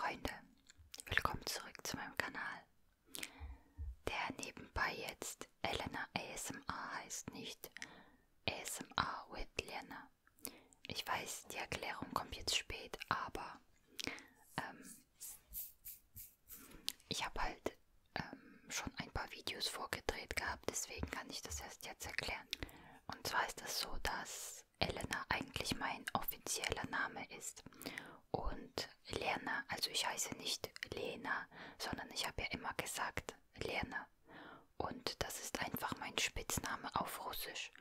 Freunde, willkommen zurück zu meinem Kanal, der nebenbei jetzt Elena ASMR heißt, nicht ASMR with Lena. Ich weiß, die Erklärung kommt jetzt spät, aber ich habe halt schon ein paar Videos vorgedreht gehabt, deswegen kann ich das erst jetzt erklären. Und zwar ist es so, dass Elena eigentlich mein offizieller Name ist und Lena, also ich heiße nicht Lena, sondern ich habe ja immer gesagt Lena und das ist einfach mein Spitzname auf Russisch.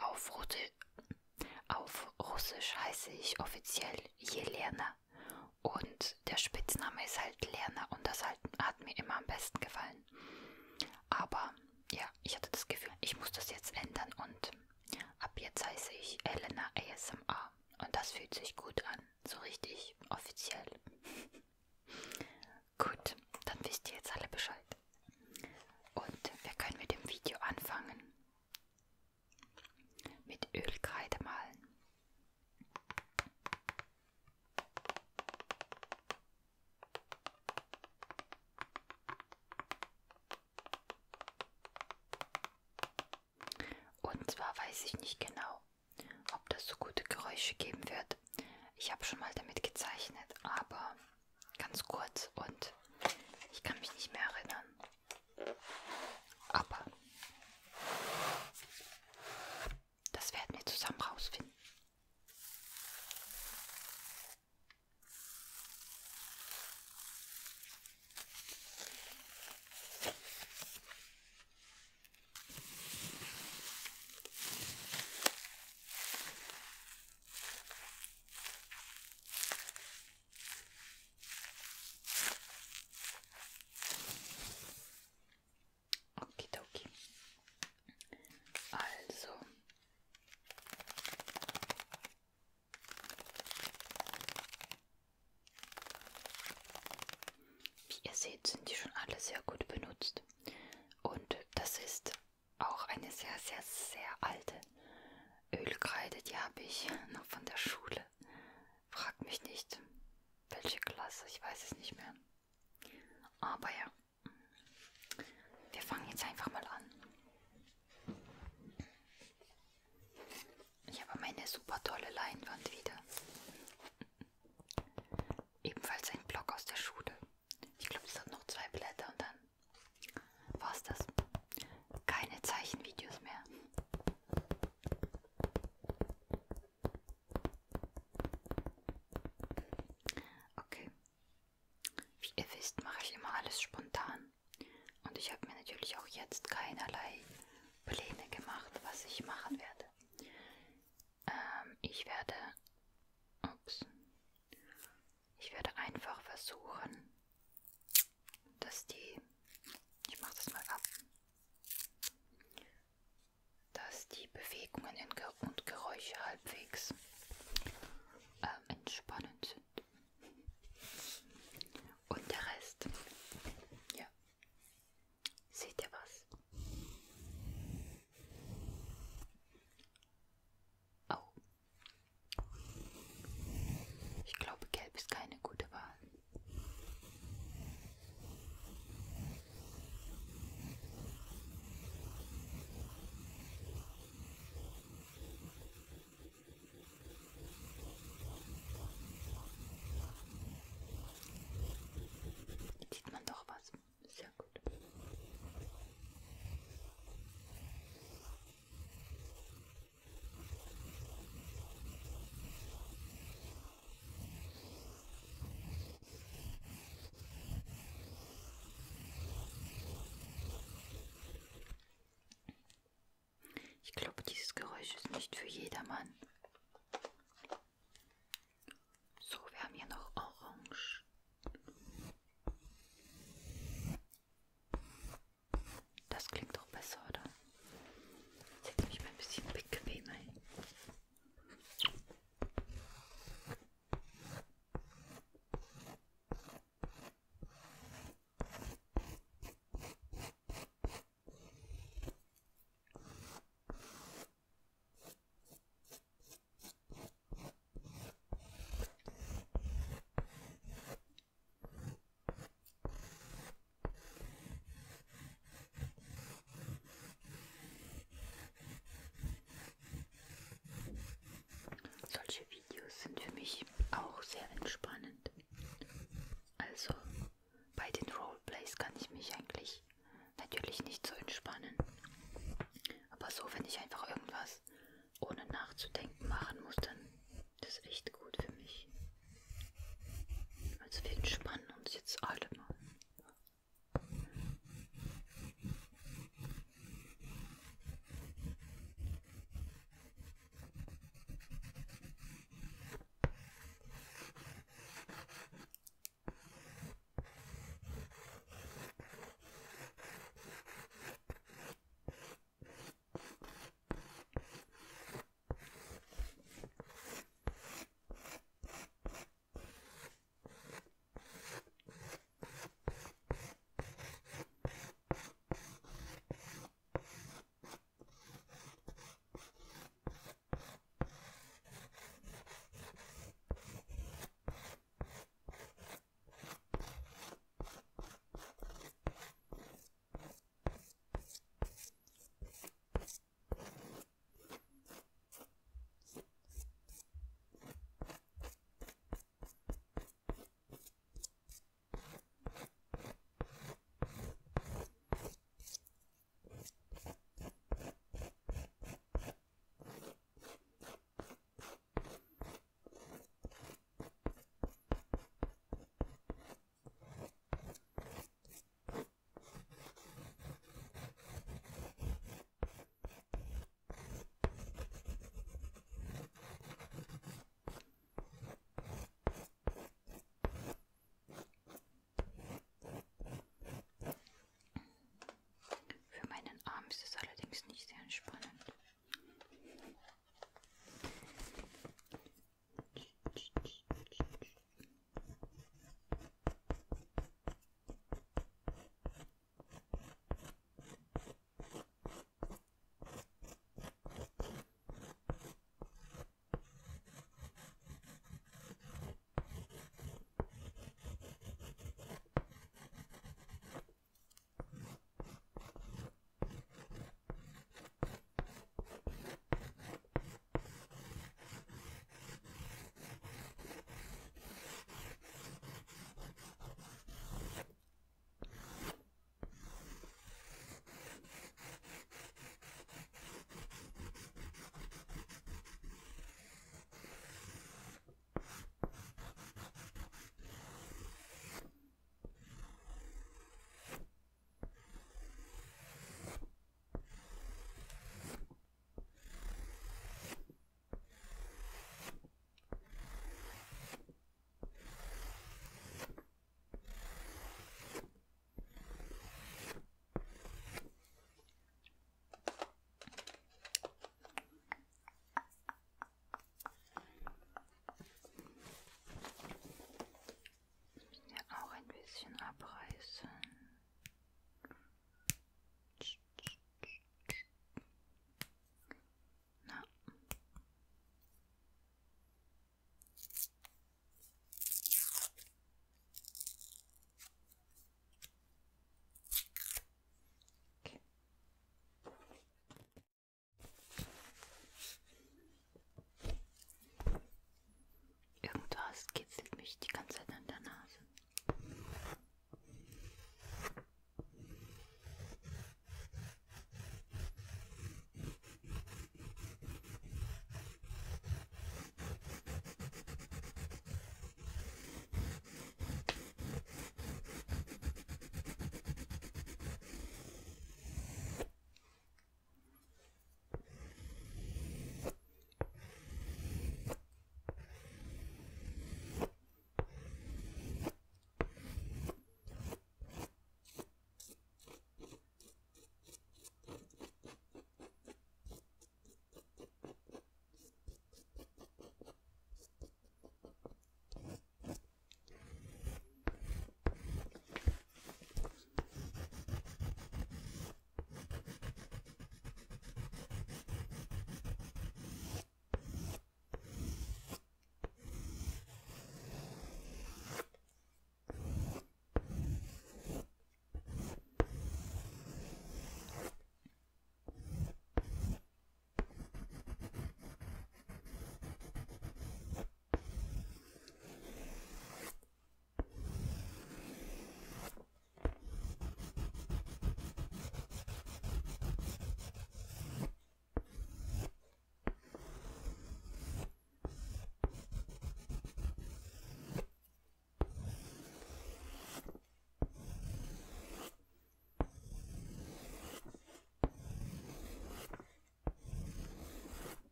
Auf Russisch heiße ich offiziell Jelena und der Spitzname ist halt Lena und das hat mir immer am besten gefallen. Aber ja, ich hatte das Gefühl, ich muss das jetzt ändern und ab jetzt heiße ich Elena ASMR und das fühlt sich gut an, so richtig offiziell. Gut, dann wisst ihr jetzt alle Bescheid. Und wir können mit dem Video anfangen. Mit Ölkreide malen. Und zwar weiß ich nicht genau, ob das so gute Geräusche geben wird. Ich habe schon mal damit gezeichnet, aber ganz kurz und ich kann mich nicht mehr erinnern. Aber das werden wir zusammen rausfinden. Okidoki. Also, wie ihr seht, sind die schon alle sehr gut benutzt. Und das ist auch eine sehr, sehr, sehr alte Ölkreide. Die habe ich noch von der Schule. Fragt mich nicht, welche Klasse, ich weiß es nicht mehr. Aber ja, wir fangen jetzt einfach mal an. Ich habe meine super tolle Leinwand wieder. Ebenfalls ein Block aus der Schule. Ich glaube, es hat noch 2 Blätter und dann war's das. Keine Zeichenvideos mehr. Okay. Wie ihr wisst, mache ich immer alles spontan. Und ich habe mir natürlich auch jetzt keinerlei Pläne gemacht, was ich machen werde. Ich werde einfach versuchen, dass ich mache das mal ab, dass die Bewegungen und Geräusche halbwegs entspannend sind. Und der Rest, ja, seht ihr was? Oh. Ich glaube, gelb ist keine gute Wahl. Jetzt sieht man doch was. Sehr gut. Ich glaube, dieses Geräusch ist nicht für jedermann. So, wir haben hier noch Orange. Das klingt doch besser, oder? Setze mich mal ein bisschen bequemer hin.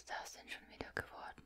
ist das denn schon wieder geworden?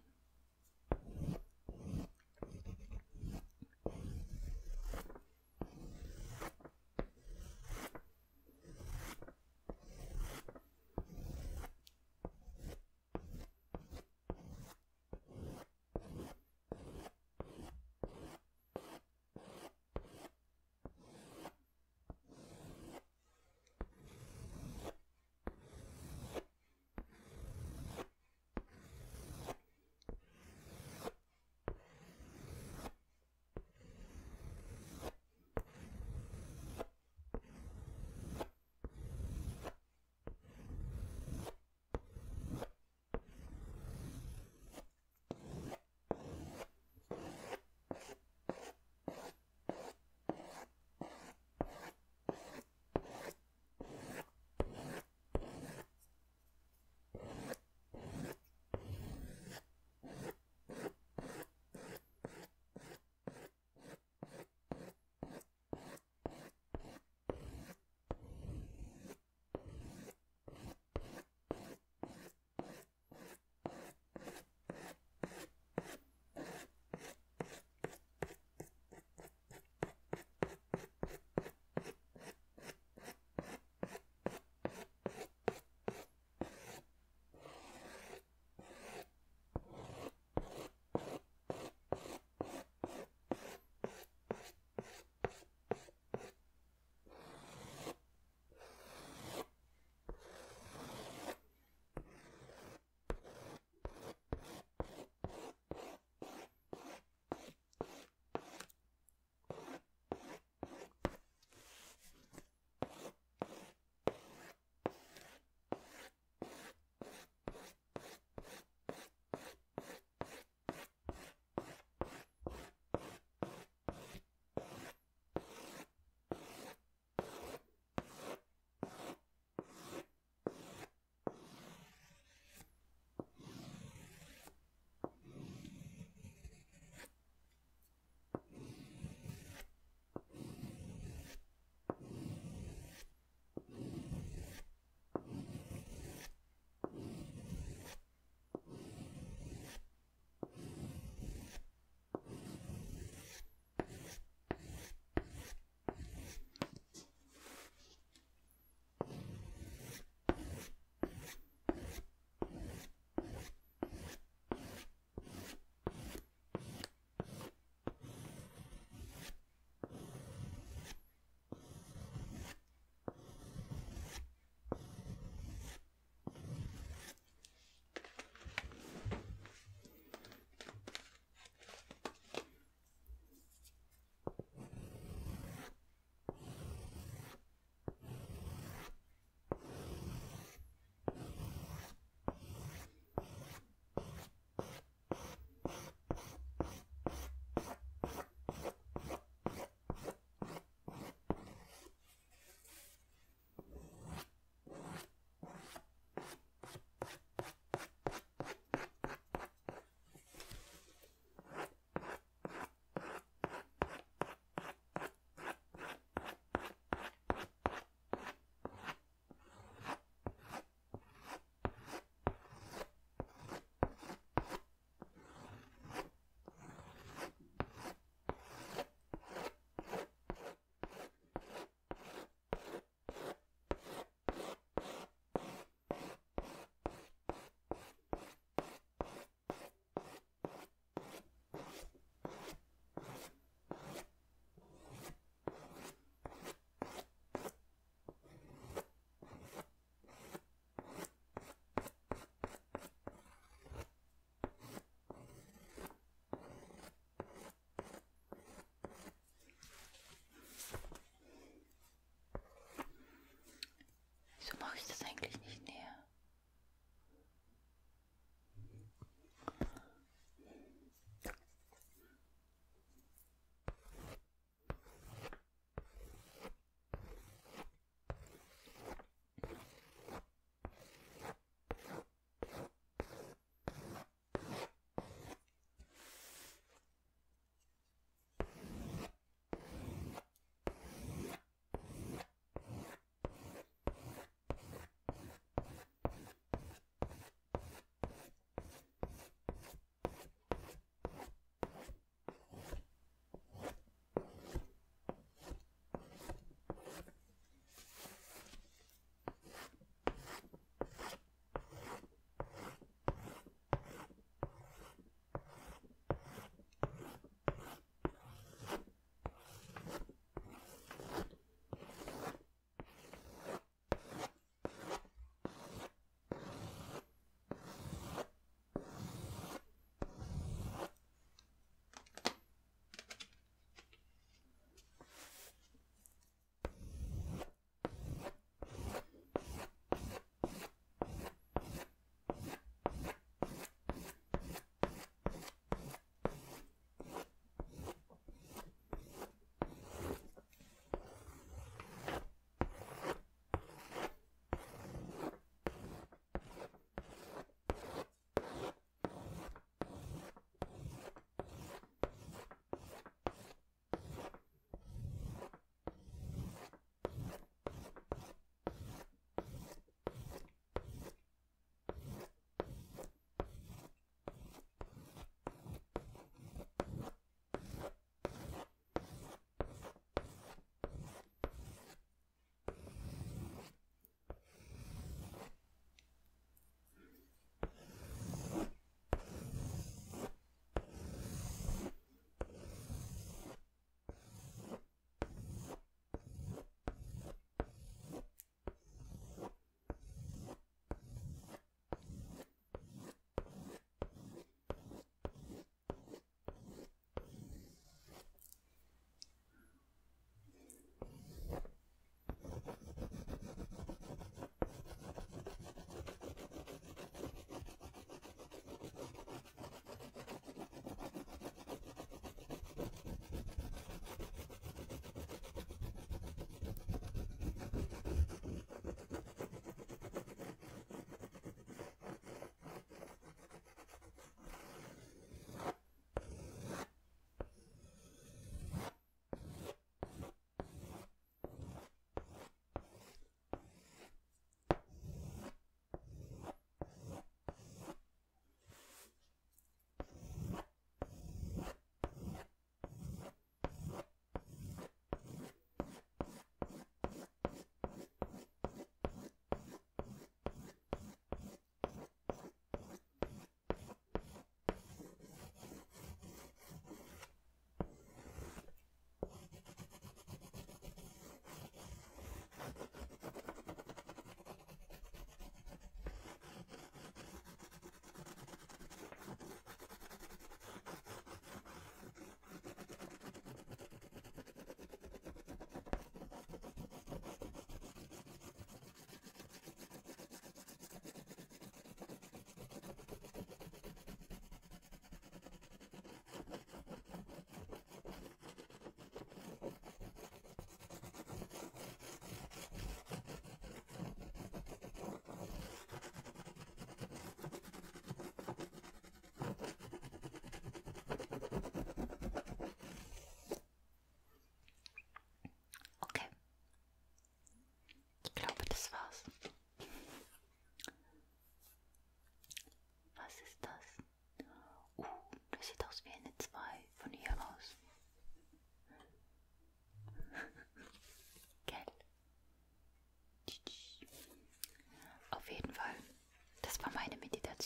Wieso mache ich das eigentlich nicht näher?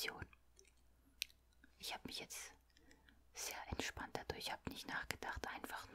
Meditation. Ich habe mich jetzt sehr entspannt dadurch, habe nicht nachgedacht, einfach